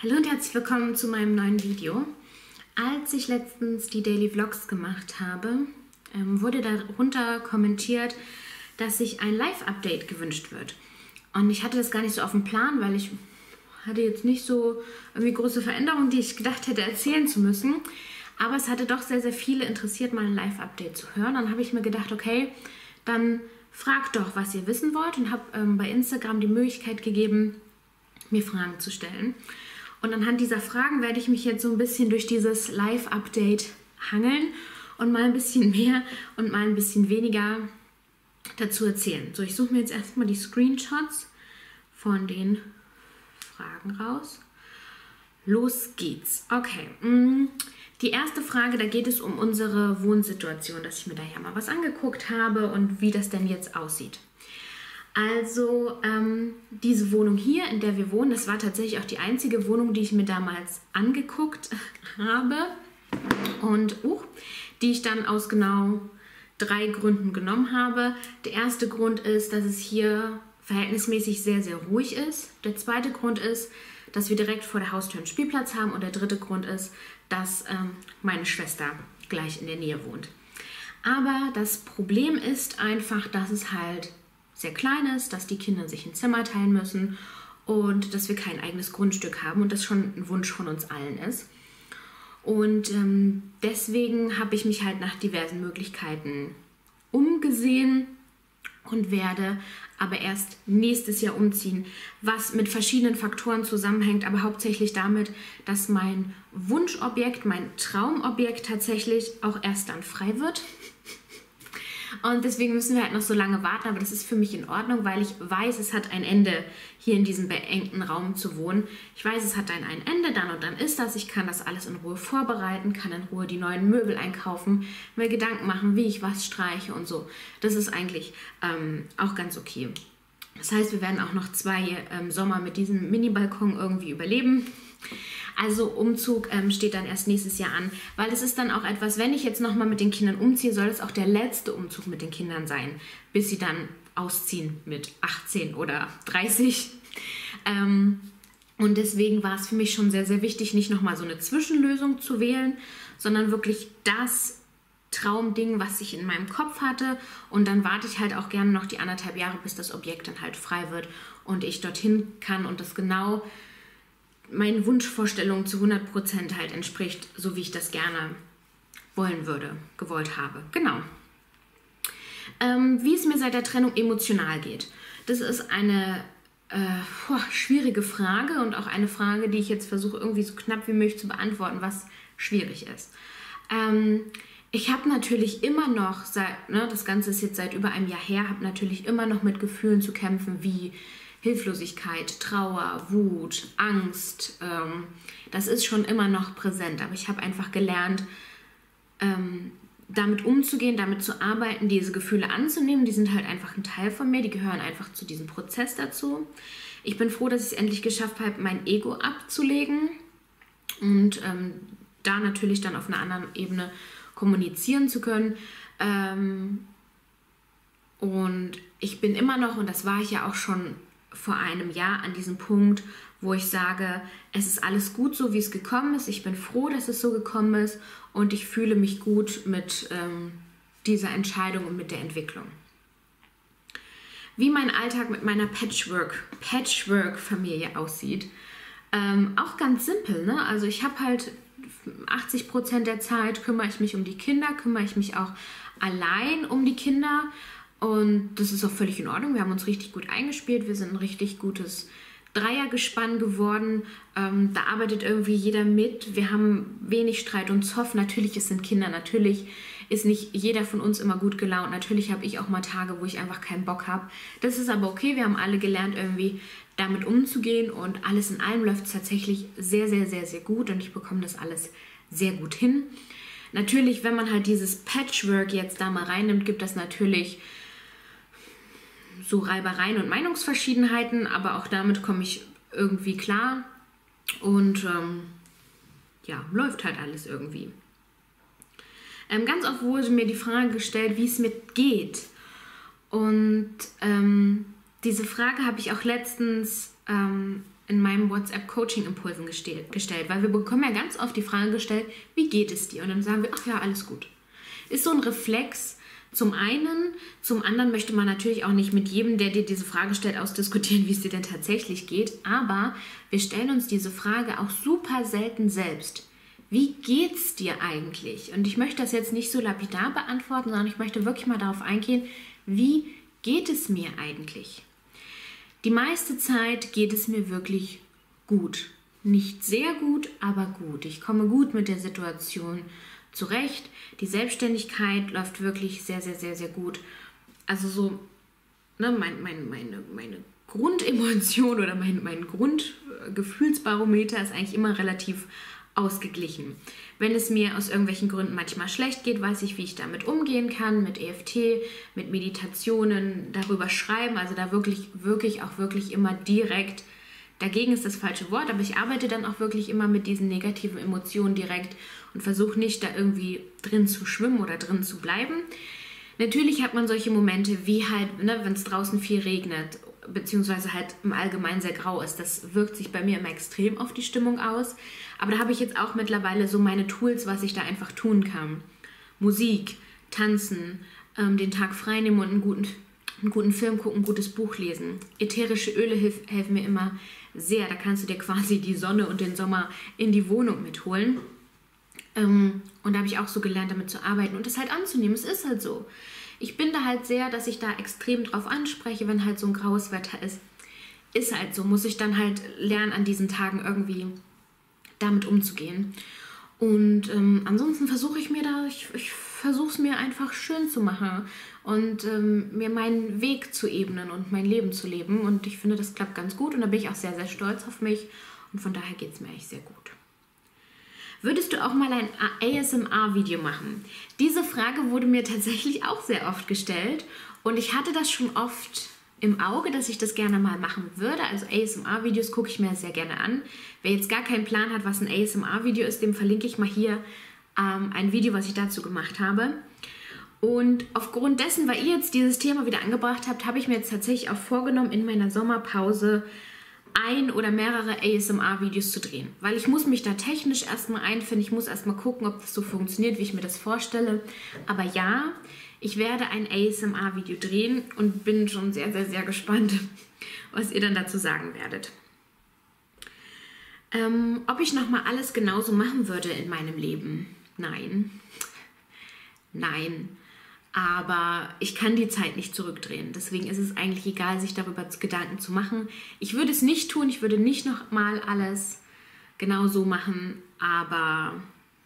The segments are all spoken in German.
Hallo und herzlich willkommen zu meinem neuen Video. Als ich letztens die Daily Vlogs gemacht habe, wurde darunter kommentiert, dass sich ein Live-Update gewünscht wird. Und ich hatte das gar nicht so auf dem Plan, weil ich hatte jetzt nicht so irgendwie große Veränderungen, die ich gedacht hätte erzählen zu müssen. Aber es hatte doch sehr, sehr viele interessiert, mal ein Live-Update zu hören. Dann habe ich mir gedacht, okay, dann fragt doch, was ihr wissen wollt, und habe bei Instagram die Möglichkeit gegeben, mir Fragen zu stellen. Und anhand dieser Fragen werde ich mich jetzt so ein bisschen durch dieses Live-Update hangeln und mal ein bisschen mehr und mal ein bisschen weniger dazu erzählen. So, ich suche mir jetzt erstmal die Screenshots von den Fragen raus. Los geht's. Okay, die erste Frage, da geht es um unsere Wohnsituation, dass ich mir da ja mal was angeguckt habe und wie das denn jetzt aussieht. Also diese Wohnung hier, in der wir wohnen, das war tatsächlich auch die einzige Wohnung, die ich mir damals angeguckt habe und die ich dann aus genau 3 Gründen genommen habe. Der erste Grund ist, dass es hier verhältnismäßig sehr, sehr ruhig ist. Der zweite Grund ist, dass wir direkt vor der Haustür einen Spielplatz haben, und der dritte Grund ist, dass meine Schwester gleich in der Nähe wohnt. Aber das Problem ist einfach, dass es halt sehr klein ist, dass die Kinder sich ein Zimmer teilen müssen und dass wir kein eigenes Grundstück haben und das schon ein Wunsch von uns allen ist. Und deswegen habe ich mich halt nach diversen Möglichkeiten umgesehen und werde aber erst nächstes Jahr umziehen, was mit verschiedenen Faktoren zusammenhängt, aber hauptsächlich damit, dass mein Wunschobjekt, mein Traumobjekt tatsächlich auch erst dann frei wird. Und deswegen müssen wir halt noch so lange warten, aber das ist für mich in Ordnung, weil ich weiß, es hat ein Ende, hier in diesem beengten Raum zu wohnen. Ich weiß, es hat dann ein Ende, dann und dann ist das. Ich kann das alles in Ruhe vorbereiten, kann in Ruhe die neuen Möbel einkaufen, mir Gedanken machen, wie ich was streiche und so. Das ist eigentlich auch ganz okay. Das heißt, wir werden auch noch 2 Sommer mit diesem Mini-Balkon irgendwie überleben. Also Umzug steht dann erst nächstes Jahr an, weil es ist dann auch etwas, wenn ich jetzt nochmal mit den Kindern umziehe, soll es auch der letzte Umzug mit den Kindern sein, bis sie dann ausziehen mit 18 oder 30. Und deswegen war es für mich schon sehr, sehr wichtig, nicht nochmal so eine Zwischenlösung zu wählen, sondern wirklich das Traumding, was ich in meinem Kopf hatte. Und dann warte ich halt auch gerne noch die 1,5 Jahre, bis das Objekt dann halt frei wird und ich dorthin kann und das genau meinen Wunschvorstellungen zu 100% halt entspricht, so wie ich das gerne gewollt habe. Genau. Wie es mir seit der Trennung emotional geht. Das ist eine schwierige Frage und auch eine Frage, die ich jetzt versuche irgendwie so knapp wie möglich zu beantworten, was schwierig ist. Ich habe natürlich immer noch, das Ganze ist jetzt seit über einem Jahr her, habe natürlich immer noch mit Gefühlen zu kämpfen, wie Hilflosigkeit, Trauer, Wut, Angst. Das ist schon immer noch präsent, aber ich habe einfach gelernt, damit umzugehen, damit zu arbeiten, diese Gefühle anzunehmen. Die sind halt einfach ein Teil von mir, die gehören einfach zu diesem Prozess dazu. Ich bin froh, dass ich es endlich geschafft habe, mein Ego abzulegen und da natürlich dann auf einer anderen Ebene kommunizieren zu können. Und ich bin immer noch, und das war ich ja auch schon vor einem Jahr, an diesem Punkt, wo ich sage, es ist alles gut so, wie es gekommen ist. Ich bin froh, dass es so gekommen ist und ich fühle mich gut mit dieser Entscheidung und mit der Entwicklung. Wie mein Alltag mit meiner Patchwork-Familie aussieht, auch ganz simpel, ne? Also ich habe halt 80% der Zeit kümmere ich mich um die Kinder, kümmere ich mich auch allein um die Kinder. Und das ist auch völlig in Ordnung. Wir haben uns richtig gut eingespielt. Wir sind ein richtig gutes Dreiergespann geworden. Da arbeitet irgendwie jeder mit. Wir haben wenig Streit und Zoff. Natürlich, es sind Kinder. Natürlich ist nicht jeder von uns immer gut gelaunt. Natürlich habe ich auch mal Tage, wo ich einfach keinen Bock habe. Das ist aber okay. Wir haben alle gelernt, irgendwie damit umzugehen. Und alles in allem läuft es tatsächlich sehr, sehr, sehr, sehr gut. Und ich bekomme das alles sehr gut hin. Natürlich, wenn man halt dieses Patchwork jetzt da mal reinnimmt, gibt das natürlich so Reibereien und Meinungsverschiedenheiten, aber auch damit komme ich irgendwie klar und läuft halt alles irgendwie. Ganz oft wurde mir die Frage gestellt, wie es mir geht, und diese Frage habe ich auch letztens in meinem WhatsApp-Coaching-Impulsen gestellt, weil wir bekommen ja ganz oft die Frage gestellt, wie geht es dir? Und dann sagen wir, ach ja, alles gut. Ist so ein Reflex zum einen, zum anderen möchte man natürlich auch nicht mit jedem, der dir diese Frage stellt, ausdiskutieren, wie es dir denn tatsächlich geht, aber wir stellen uns diese Frage auch super selten selbst. Wie geht's dir eigentlich? Und ich möchte das jetzt nicht so lapidar beantworten, sondern ich möchte wirklich mal darauf eingehen, wie geht es mir eigentlich? Die meiste Zeit geht es mir wirklich gut. Nicht sehr gut, aber gut. Ich komme gut mit der Situation zurecht. Die Selbstständigkeit läuft wirklich sehr, sehr, sehr, sehr gut. Also so, ne, meine Grundemotion oder mein Grundgefühlsbarometer ist eigentlich immer relativ ausgeglichen. Wenn es mir aus irgendwelchen Gründen manchmal schlecht geht, weiß ich, wie ich damit umgehen kann, mit EFT, mit Meditationen, darüber schreiben, also da wirklich immer direkt, dagegen ist das falsche Wort, aber ich arbeite dann auch wirklich immer mit diesen negativen Emotionen direkt und versuche nicht da irgendwie drin zu schwimmen oder drin zu bleiben. Natürlich hat man solche Momente wie halt, ne, wenn es draußen viel regnet, beziehungsweise halt im Allgemeinen sehr grau ist. Das wirkt sich bei mir immer extrem auf die Stimmung aus. Aber da habe ich jetzt auch mittlerweile so meine Tools, was ich da einfach tun kann. Musik, tanzen, den Tag frei nehmen und einen guten Film gucken, ein gutes Buch lesen. Ätherische Öle helfen mir immer sehr. Da kannst du dir quasi die Sonne und den Sommer in die Wohnung mitholen. Und da habe ich auch so gelernt, damit zu arbeiten und das halt anzunehmen. Es ist halt so. Ich bin da halt sehr, dass ich da extrem drauf anspreche, wenn halt so ein graues Wetter ist. Ist halt so, muss ich dann halt lernen, an diesen Tagen irgendwie damit umzugehen. Und ansonsten versuche ich versuche es mir einfach schön zu machen und mir meinen Weg zu ebnen und mein Leben zu leben. Und ich finde, das klappt ganz gut und da bin ich auch sehr, sehr stolz auf mich. Und von daher geht es mir eigentlich sehr gut. Würdest du auch mal ein ASMR-Video machen? Diese Frage wurde mir tatsächlich auch sehr oft gestellt und ich hatte das schon oft im Auge, dass ich das gerne mal machen würde. Also ASMR-Videos gucke ich mir sehr gerne an. Wer jetzt gar keinen Plan hat, was ein ASMR-Video ist, dem verlinke ich mal hier ein Video, was ich dazu gemacht habe. Und aufgrund dessen, weil ihr jetzt dieses Thema wieder angebracht habt, habe ich mir jetzt tatsächlich auch vorgenommen, in meiner Sommerpause ein oder mehrere ASMR-Videos zu drehen. Weil ich muss mich da technisch erstmal einfinden, ich muss erstmal gucken, ob das so funktioniert, wie ich mir das vorstelle. Aber ja, ich werde ein ASMR-Video drehen und bin schon sehr, sehr, sehr gespannt, was ihr dann dazu sagen werdet. Ob ich nochmal alles genauso machen würde in meinem Leben? Nein. Nein. Aber ich kann die Zeit nicht zurückdrehen. Deswegen ist es eigentlich egal, sich darüber Gedanken zu machen. Ich würde es nicht tun, ich würde nicht nochmal alles genau so machen, aber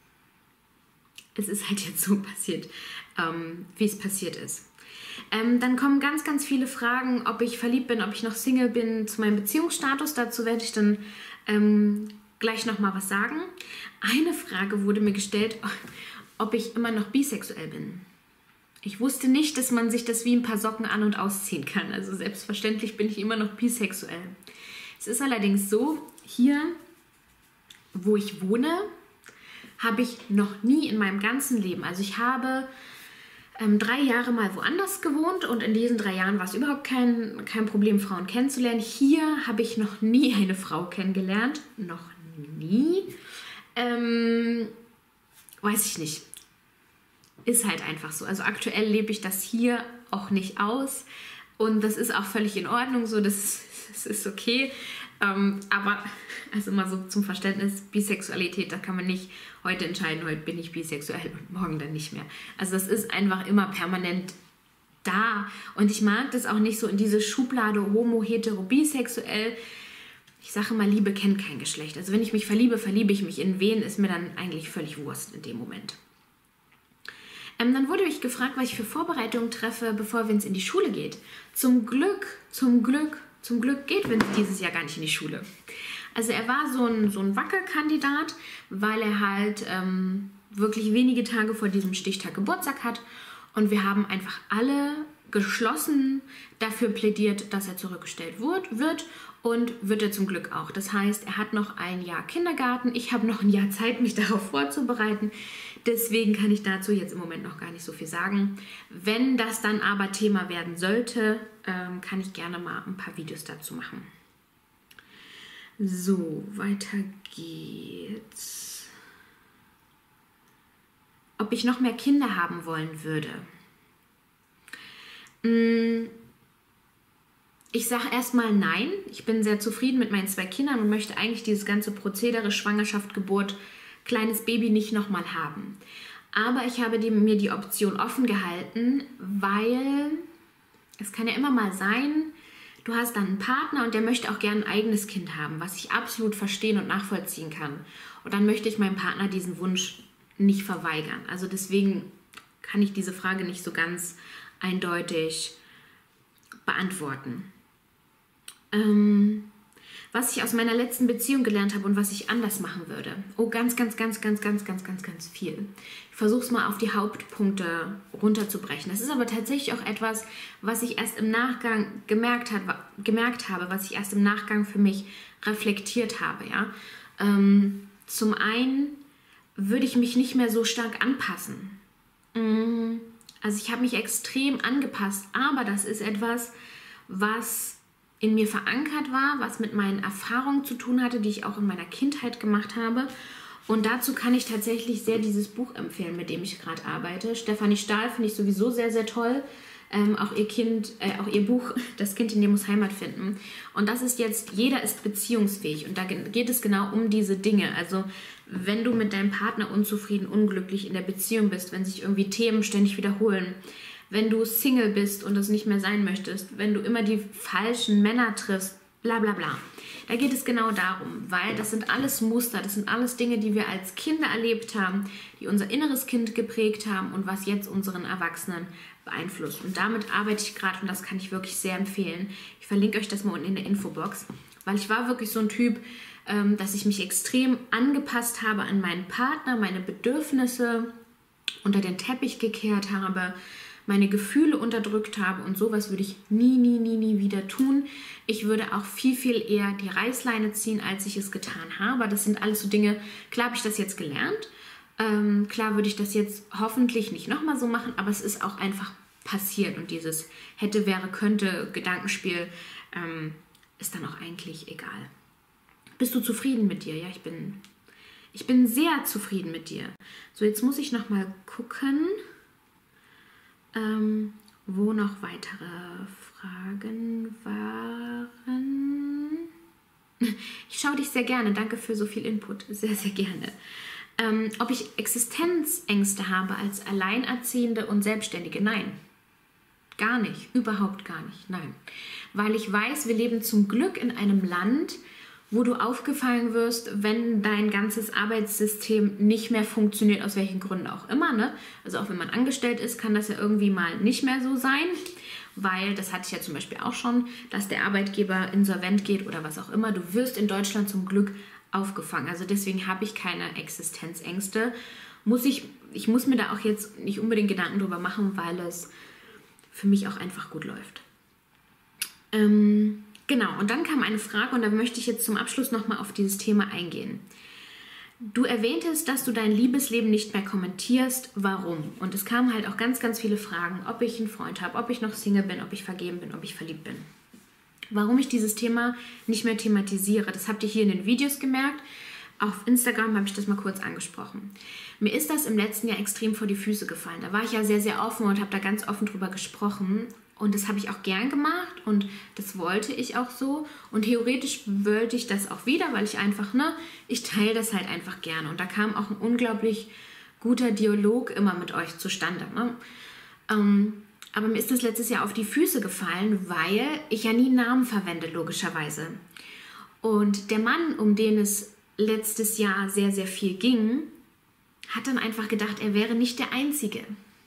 es ist halt jetzt so passiert, wie es passiert ist. Dann kommen ganz, ganz viele Fragen, ob ich verliebt bin, ob ich noch Single bin, zu meinem Beziehungsstatus. Dazu werde ich dann gleich nochmal was sagen. Eine Frage wurde mir gestellt, ob ich immer noch bisexuell bin. Ich wusste nicht, dass man sich das wie ein paar Socken an- und ausziehen kann. Also selbstverständlich bin ich immer noch bisexuell. Es ist allerdings so, hier, wo ich wohne, habe ich noch nie in meinem ganzen Leben, also ich habe 3 Jahre mal woanders gewohnt und in diesen 3 Jahren war es überhaupt kein Problem, Frauen kennenzulernen. Hier habe ich noch nie eine Frau kennengelernt. Noch nie. Weiß ich nicht. Ist halt einfach so. Also aktuell lebe ich das hier auch nicht aus und das ist auch völlig in Ordnung so, das ist okay. Aber also mal so zum Verständnis, Bisexualität, da kann man nicht heute entscheiden, heute bin ich bisexuell und morgen dann nicht mehr. Also das ist einfach immer permanent da und ich mag das auch nicht so in diese Schublade homo, hetero, bisexuell. Ich sage mal, Liebe kennt kein Geschlecht. Also wenn ich mich verliebe, verliebe ich mich in wen, ist mir dann eigentlich völlig Wurst in dem Moment. Dann wurde ich gefragt, was ich für Vorbereitungen treffe, bevor Vince in die Schule geht. Zum Glück geht Vince dieses Jahr gar nicht in die Schule. Also er war so ein Wackelkandidat, weil er halt wirklich wenige Tage vor diesem Stichtag Geburtstag hat. Und wir haben einfach alle geschlossen dafür plädiert, dass er zurückgestellt wird und wird er zum Glück auch. Das heißt, er hat noch ein Jahr Kindergarten. Ich habe noch ein Jahr Zeit, mich darauf vorzubereiten. Deswegen kann ich dazu jetzt im Moment noch gar nicht so viel sagen. Wenn das dann aber Thema werden sollte, kann ich gerne mal ein paar Videos dazu machen. So, weiter geht's. Ob ich noch mehr Kinder haben wollen würde? Ich sage erstmal nein. Ich bin sehr zufrieden mit meinen 2 Kindern und möchte eigentlich dieses ganze Prozedere Schwangerschaft, Geburt, kleines Baby nicht nochmal haben. Aber ich habe mir die Option offen gehalten, weil es kann ja immer mal sein, du hast dann einen Partner und der möchte auch gerne ein eigenes Kind haben, was ich absolut verstehen und nachvollziehen kann. Und dann möchte ich meinem Partner diesen Wunsch nicht verweigern. Also deswegen kann ich diese Frage nicht so ganz eindeutig beantworten. Was ich aus meiner letzten Beziehung gelernt habe und was ich anders machen würde. Oh, ganz viel. Ich versuche es mal auf die Hauptpunkte runterzubrechen. Das ist aber tatsächlich auch etwas, was ich erst im Nachgang gemerkt habe, was ich erst im Nachgang für mich reflektiert habe. Ja? Zum einen würde ich mich nicht mehr so stark anpassen. Also ich habe mich extrem angepasst, aber das ist etwas, was in mir verankert war, was mit meinen Erfahrungen zu tun hatte, die ich auch in meiner Kindheit gemacht habe. Und dazu kann ich tatsächlich sehr dieses Buch empfehlen, mit dem ich gerade arbeite. Stefanie Stahl finde ich sowieso sehr, sehr toll. Auch ihr Buch, Das Kind in dir muss Heimat finden. Und das ist jetzt, jeder ist beziehungsfähig. Und da geht es genau um diese Dinge. Also wenn du mit deinem Partner unzufrieden, unglücklich in der Beziehung bist, wenn sich irgendwie Themen ständig wiederholen, wenn du Single bist und das nicht mehr sein möchtest, wenn du immer die falschen Männer triffst, bla bla bla. Da geht es genau darum, weil das sind alles Muster, das sind alles Dinge, die wir als Kinder erlebt haben, die unser inneres Kind geprägt haben und was jetzt unseren Erwachsenen beeinflusst. Und damit arbeite ich gerade und das kann ich wirklich sehr empfehlen. Ich verlinke euch das mal unten in der Infobox, weil ich war wirklich so ein Typ, dass ich mich extrem angepasst habe an meinen Partner, meine Bedürfnisse unter den Teppich gekehrt habe, meine Gefühle unterdrückt habe und sowas würde ich nie wieder tun. Ich würde auch viel eher die Reißleine ziehen, als ich es getan habe. Das sind alles so Dinge, klar habe ich das jetzt gelernt, klar würde ich das jetzt hoffentlich nicht nochmal so machen, aber es ist auch einfach passiert und dieses hätte, wäre, könnte Gedankenspiel ist dann auch eigentlich egal. Bist du zufrieden mit dir? Ja, ich bin sehr zufrieden mit dir. So, jetzt muss ich nochmal gucken, wo noch weitere Fragen waren. Ich schaue dich sehr gerne. Danke für so viel Input. Sehr, sehr gerne. Ob ich Existenzängste habe als Alleinerziehende und Selbstständige? Nein. Gar nicht. Überhaupt gar nicht. Nein. Weil ich weiß, wir leben zum Glück in einem Land, wo du aufgefallen wirst, wenn dein ganzes Arbeitssystem nicht mehr funktioniert, aus welchen Gründen auch immer. Ne? Also auch wenn man angestellt ist, kann das ja irgendwie mal nicht mehr so sein, weil das hatte ich ja zum Beispiel auch schon, dass der Arbeitgeber insolvent geht oder was auch immer. Du wirst in Deutschland zum Glück aufgefangen. Also deswegen habe ich keine Existenzängste. Ich muss mir da auch jetzt nicht unbedingt Gedanken drüber machen, weil es für mich auch einfach gut läuft. Genau, und dann kam eine Frage und da möchte ich jetzt zum Abschluss nochmal auf dieses Thema eingehen. Du erwähntest, dass du dein Liebesleben nicht mehr kommentierst. Warum? Und es kamen halt auch ganz viele Fragen, ob ich einen Freund habe, ob ich noch Single bin, ob ich vergeben bin, ob ich verliebt bin. Warum ich dieses Thema nicht mehr thematisiere, das habt ihr hier in den Videos gemerkt. Auf Instagram habe ich das mal kurz angesprochen. Mir ist das im letzten Jahr extrem vor die Füße gefallen. Da war ich ja sehr, sehr offen und habe da ganz offen drüber gesprochen. Und das habe ich auch gern gemacht und das wollte ich auch so. Und theoretisch wollte ich das auch wieder, weil ich einfach, ich teile das halt einfach gerne. Und da kam auch ein unglaublich guter Dialog immer mit euch zustande. Ne? Aber mir ist das letztes Jahr auf die Füße gefallen, weil ich ja nie Namen verwende, logischerweise. Und der Mann, um den es letztes Jahr sehr, sehr viel ging, hat dann einfach gedacht, er wäre nicht der Einzige.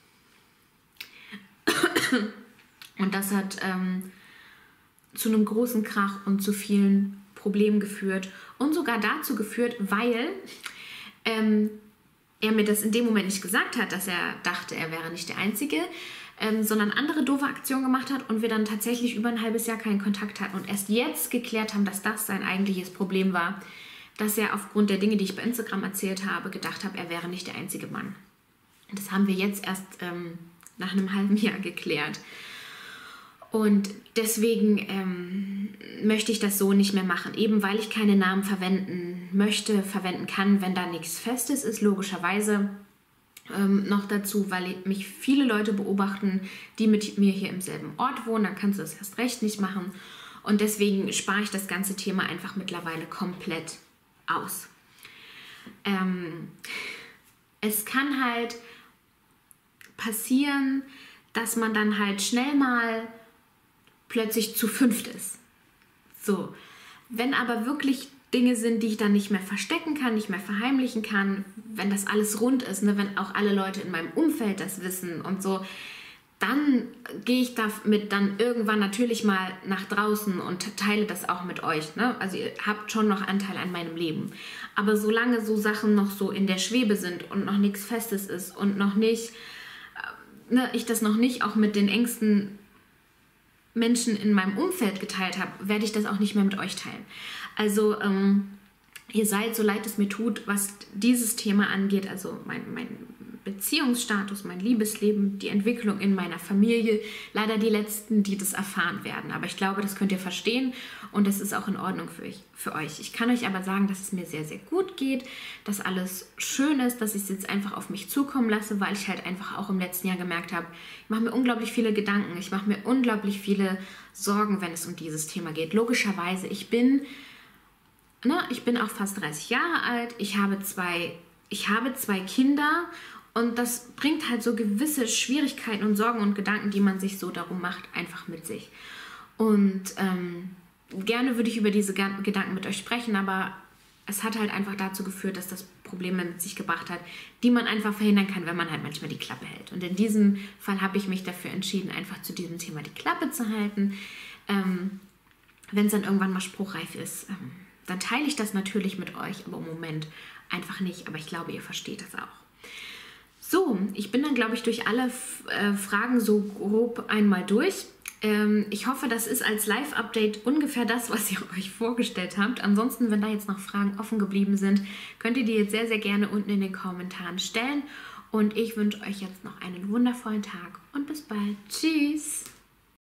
Und das hat zu einem großen Krach und zu vielen Problemen geführt und sogar dazu geführt, weil er mir das in dem Moment nicht gesagt hat, dass er dachte, er wäre nicht der Einzige, sondern andere doofe Aktionen gemacht hat und wir dann tatsächlich über ein halbes Jahr keinen Kontakt hatten und erst jetzt geklärt haben, dass das sein eigentliches Problem war, dass er aufgrund der Dinge, die ich bei Instagram erzählt habe, gedacht habe, er wäre nicht der einzige Mann. Und das haben wir jetzt erst nach einem halben Jahr geklärt. Und deswegen möchte ich das so nicht mehr machen, eben weil ich keine Namen verwenden kann, wenn da nichts Festes ist, logischerweise. Noch dazu, weil mich viele Leute beobachten, die mit mir hier im selben Ort wohnen, dann kannst du das erst recht nicht machen. Und deswegen spare ich das ganze Thema einfach mittlerweile komplett aus. Es kann halt passieren, dass man dann halt schnell mal plötzlich zu 5 ist. So, wenn aber wirklich Dinge sind, die ich dann nicht mehr verstecken kann, nicht mehr verheimlichen kann, wenn das alles rund ist, ne, wenn auch alle Leute in meinem Umfeld das wissen und so, dann gehe ich damit dann irgendwann natürlich mal nach draußen und teile das auch mit euch. Ne? Also ihr habt schon noch Anteil an meinem Leben. Aber solange so Sachen noch so in der Schwebe sind und noch nichts Festes ist und noch nicht, ich das noch nicht auch mit den engsten Menschen in meinem Umfeld geteilt habe, werde ich das auch nicht mehr mit euch teilen. Also ihr seid, so leid es mir tut, was dieses Thema angeht, also mein Beziehungsstatus, mein Liebesleben, die Entwicklung in meiner Familie, leider die Letzten, die das erfahren werden. Aber ich glaube, das könnt ihr verstehen und das ist auch in Ordnung für euch. Ich kann euch aber sagen, dass es mir sehr, sehr gut geht, dass alles schön ist, dass ich es jetzt einfach auf mich zukommen lasse, weil ich halt einfach auch im letzten Jahr gemerkt habe, ich mache mir unglaublich viele Gedanken, ich mache mir unglaublich viele Sorgen, wenn es um dieses Thema geht. Logischerweise, ich bin auch fast 30 Jahre alt, ich habe zwei Kinder und das bringt halt so gewisse Schwierigkeiten und Sorgen und Gedanken, die man sich so darum macht, einfach mit sich. Und gerne würde ich über diese Gedanken mit euch sprechen, aber es hat halt einfach dazu geführt, dass das Probleme mit sich gebracht hat, die man einfach verhindern kann, wenn man halt manchmal die Klappe hält. Und in diesem Fall habe ich mich dafür entschieden, einfach zu diesem Thema die Klappe zu halten. Wenn es dann irgendwann mal spruchreif ist, dann teile ich das natürlich mit euch, aber im Moment einfach nicht. Aber ich glaube, ihr versteht das auch. So, ich bin dann, glaube ich, durch alle Fragen so grob einmal durch. Ich hoffe, das ist als Live-Update ungefähr das, was ihr euch vorgestellt habt. Ansonsten, wenn da jetzt noch Fragen offen geblieben sind, könnt ihr die jetzt sehr, sehr gerne unten in den Kommentaren stellen. Und ich wünsche euch jetzt noch einen wundervollen Tag und bis bald. Tschüss!